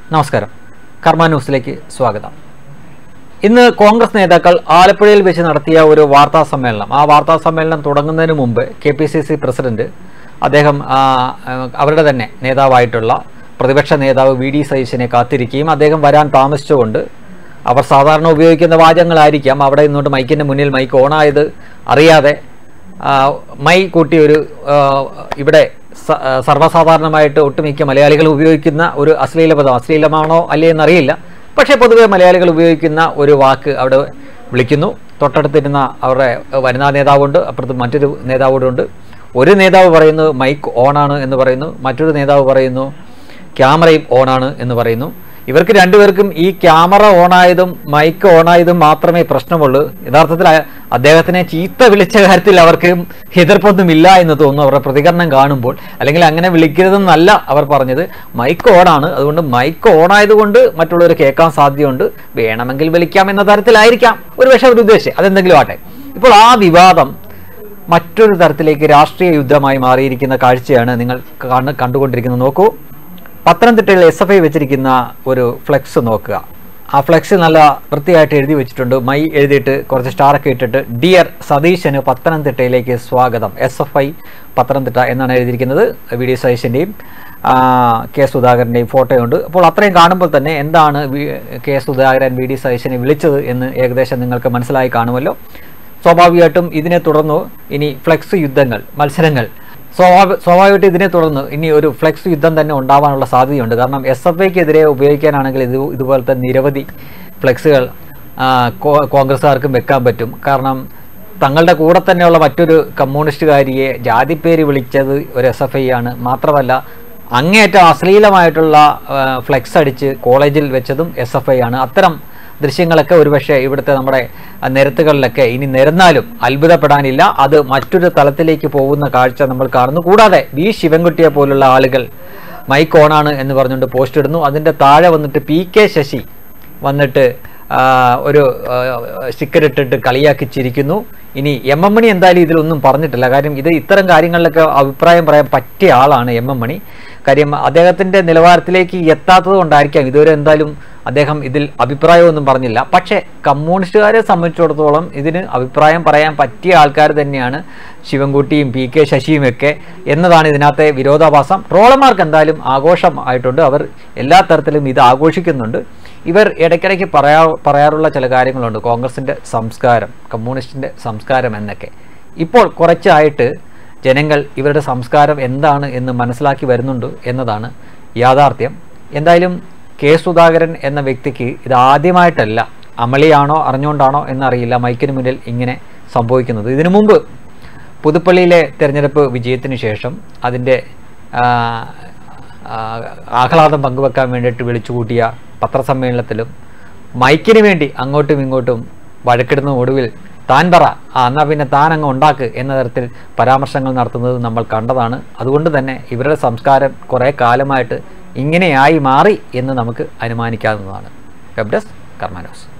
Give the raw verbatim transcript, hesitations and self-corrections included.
നമസ്കാരം. കർമ്മ ന്യൂസിലേക്ക് സ്വാഗതം. ഇന്ന് കോൺഗ്രസ് നേതാക്കൾ ആലപ്പുഴയിൽ വെച്ച് നടത്തിയ ഒരു വാർത്താ സമ്മേളനം, ആ വാർത്താ സമ്മേളനം തുടങ്ങുന്നതിന് മുമ്പ് K P C C president അദ്ദേഹം അവരുടെ തന്നെ നേതാവായിട്ടുള്ള പ്രതിപക്ഷ നേതാവ് വി ഡി സതീശനെ കാത്തിരിക്കുകയും അദ്ദേഹം വരാൻ താമസിച്ചുകൊണ്ട് അവർ സാധാരണ ഉപയോഗിക്കുന്ന വാചകങ്ങളായിരിക്കാം അവിടെ നിന്നുകൊണ്ട് മൈക്കിൻ്റെ മുന്നിൽ മൈക്ക് ഓണായത് അറിയാതെ മൈ കൂട്ടി ഒരു ഇവിടെ സർവ്വസാധാരണമായിട്ട് ഒട്ടുമിക്ക മലയാളികൾ ഉപയോഗിക്കുന്ന ഒരു അശ്ലീല പദം, അശ്ലീലമാണോ അല്ലേ എന്നറിയില്ല, പക്ഷേ പൊതുവെ മലയാളികൾ ഉപയോഗിക്കുന്ന ഒരു വാക്ക് അവിടെ വിളിക്കുന്നു. തൊട്ടടുത്തിരുന്ന അവരുടെ വനിതാ നേതാവുണ്ട്, അപ്പുറത്ത് മറ്റൊരു നേതാവോടുണ്ട്. ഒരു നേതാവ് പറയുന്നു മൈക്ക് ഓണാണ് എന്ന് പറയുന്നു, മറ്റൊരു നേതാവ് പറയുന്നു ക്യാമറയും ഓണാണ് എന്ന് പറയുന്നു. ഇവർക്ക് രണ്ടുപേർക്കും ഈ ക്യാമറ ഓണായതും മൈക്ക് ഓണായതും മാത്രമേ പ്രശ്നമുള്ളൂ. യഥാർത്ഥത്തിൽ അദ്ദേഹത്തിനെ ചീത്ത വിളിച്ച കാര്യത്തിൽ അവർക്ക് എതിർപ്പൊന്നുമില്ല എന്ന് തോന്നുന്നു അവരുടെ പ്രതികരണം കാണുമ്പോൾ. അല്ലെങ്കിൽ അങ്ങനെ വിളിക്കരുതെന്നല്ല അവർ പറഞ്ഞത്, മൈക്ക് ഓണാണ്, അതുകൊണ്ട് മൈക്ക് ഓണായതുകൊണ്ട് മറ്റുള്ളവർ കേൾക്കാൻ സാധ്യതയുണ്ട്, വേണമെങ്കിൽ വിളിക്കാം എന്ന തരത്തിലായിരിക്കാം ഒരു പക്ഷേ ഒരു ഉദ്ദേശം, അതെന്തെങ്കിലും ആട്ടെ. ഇപ്പോൾ ആ വിവാദം മറ്റൊരു തരത്തിലേക്ക് രാഷ്ട്രീയ യുദ്ധമായി മാറിയിരിക്കുന്ന കാഴ്ചയാണ് നിങ്ങൾ കണ്ടുകൊണ്ടിരിക്കുന്നത്. നോക്കൂ, പത്തനംതിട്ടയിൽ എസ് എഫ് ഐ വെച്ചിരിക്കുന്ന ഒരു ഫ്ലെക്സ് നോക്കുക. ആ ഫ്ലെക്സ് നല്ല വൃത്തിയായിട്ട് എഴുതി വെച്ചിട്ടുണ്ട്, മൈ എഴുതിയിട്ട് കുറച്ച് സ്റ്റാറൊക്കെ ഇട്ടിട്ട് ഡിയർ സതീശന് പത്തനംതിട്ടയിലേക്ക് സ്വാഗതം, എസ് എഫ് ഐ പത്തനംതിട്ട എന്നാണ് എഴുതിയിരിക്കുന്നത്. വി ഡി സതീശൻ്റെയും കെ സുധാകരൻ്റെയും ഫോട്ടോയുണ്ട്. അപ്പോൾ അത്രയും കാണുമ്പോൾ തന്നെ എന്താണ് കെ സുധാകരൻ വി ഡി സതീശനെ വിളിച്ചത് എന്ന് ഏകദേശം നിങ്ങൾക്ക് മനസ്സിലായി കാണുമല്ലോ. സ്വാഭാവികമായിട്ടും ഇതിനെ തുടർന്നു ഇനി ഫ്ലെക്സ് യുദ്ധങ്ങൾ, മത്സരങ്ങൾ സ്വാഭാവിക സ്വാഭാവികമായിട്ട് ഇതിനെ തുടർന്ന് ഇനി ഒരു ഫ്ലെക്സ് യുദ്ധം തന്നെ ഉണ്ടാവാനുള്ള സാധ്യതയുണ്ട്. കാരണം എസ് എഫ് ഐക്കെതിരെ ഉപയോഗിക്കാനാണെങ്കിൽ ഇത് ഇതുപോലത്തെ നിരവധി ഫ്ലെക്സുകൾ കോൺഗ്രസ്സുകാർക്കും വെക്കാൻ പറ്റും. കാരണം തങ്ങളുടെ കൂടെ തന്നെയുള്ള മറ്റൊരു കമ്മ്യൂണിസ്റ്റുകാരിയെ ജാതിപ്പേര് വിളിച്ചത് ഒരു എസ് എഫ് ഐ ആണ്. മാത്രമല്ല അങ്ങേയറ്റം അശ്ലീലമായിട്ടുള്ള ഫ്ലെക്സ് അടിച്ച് കോളേജിൽ വെച്ചതും എസ് എഫ് ഐ ആണ്. അത്തരം ദൃശ്യങ്ങളൊക്കെ ഒരുപക്ഷെ ഇവിടുത്തെ നമ്മുടെ നിരത്തുകളിലൊക്കെ ഇനി നിരന്നാലും അത്ഭുതപ്പെടാനില്ല. അത് മറ്റൊരു തലത്തിലേക്ക് പോകുന്ന കാഴ്ച നമ്മൾ കാണുന്നു. കൂടാതെ വി ശിവൻകുട്ടിയെ പോലുള്ള ആളുകൾ മൈക്ക് ഓണാണ് എന്ന് പറഞ്ഞുകൊണ്ട് പോസ്റ്റ് ഇടുന്നു. അതിൻ്റെ താഴെ വന്നിട്ട് പി കെ ശശി വന്നിട്ട് ഒരു സ്റ്റിക്കർ ഇട്ടിട്ട് കളിയാക്കി ചിരിക്കുന്നു. ഇനി എം എം മണി എന്തായാലും ഇതിലൊന്നും പറഞ്ഞിട്ടില്ല. കാര്യം ഇത് ഇത്തരം കാര്യങ്ങളിലൊക്കെ അഭിപ്രായം പറയാൻ പറ്റിയ ആളാണ് എം എം മണി. കാര്യം അദ്ദേഹത്തിൻ്റെ നിലവാരത്തിലേക്ക് എത്താത്തത് കൊണ്ടായിരിക്കാം ഇതുവരെ എന്തായാലും അദ്ദേഹം ഇതിൽ അഭിപ്രായമൊന്നും പറഞ്ഞില്ല. പക്ഷേ കമ്മ്യൂണിസ്റ്റുകാരെ സംബന്ധിച്ചിടത്തോളം ഇതിന് അഭിപ്രായം പറയാൻ പറ്റിയ ആൾക്കാർ തന്നെയാണ് ശിവൻകുട്ടിയും പി കെ ശശിയുമൊക്കെ എന്നതാണ് ഇതിനകത്തെ വിരോധാഭാസം. ട്രോളന്മാർക്ക് എന്തായാലും ആഘോഷം ആയിട്ടുണ്ട്, അവർ എല്ലാ തരത്തിലും ഇത് ആഘോഷിക്കുന്നുണ്ട്. ഇവർ ഇടയ്ക്കിടയ്ക്ക് പറയാ പറയാറുള്ള ചില കാര്യങ്ങളുണ്ട്, കോൺഗ്രസിൻ്റെ സംസ്കാരം, കമ്മ്യൂണിസ്റ്റിൻ്റെ സംസ്കാരം എന്നൊക്കെ. ഇപ്പോൾ കുറച്ചായിട്ട് ജനങ്ങൾ ഇവരുടെ സംസ്കാരം എന്താണ് എന്ന് മനസ്സിലാക്കി വരുന്നുണ്ട് എന്നതാണ് യാഥാർത്ഥ്യം. എന്തായാലും കെ സുധാകരൻ എന്ന വ്യക്തിക്ക് ഇത് ആദ്യമായിട്ടല്ല, അമളിയാണോ അറിഞ്ഞുകൊണ്ടാണോ എന്നറിയില്ല, മൈക്കിന് മുന്നിൽ ഇങ്ങനെ സംഭവിക്കുന്നത്. ഇതിനു മുമ്പ് പുതുപ്പള്ളിയിലെ തെരഞ്ഞെടുപ്പ് വിജയത്തിന് ശേഷം അതിൻ്റെ ആഹ്ലാദം പങ്കുവെക്കാൻ വേണ്ടിയിട്ട് വിളിച്ചുകൂട്ടിയ പത്രസമ്മേളനത്തിലും മൈക്കിന് വേണ്ടി അങ്ങോട്ടും ഇങ്ങോട്ടും വഴക്കിടുന്ന ഒടുവിൽ താൻ പറ, എന്നാൽ പിന്നെ താൻ അങ്ങ് ഉണ്ടാക്ക് എന്ന തരത്തിൽ പരാമർശങ്ങൾ നടത്തുന്നത് നമ്മൾ കണ്ടതാണ്. അതുകൊണ്ട് തന്നെ ഇവരുടെ സംസ്കാരം കുറേ കാലമായിട്ട് ഇങ്ങനെയായി മാറി എന്ന് നമുക്ക് അനുമാനിക്കാവുന്നതാണ്. Web desk Karma news.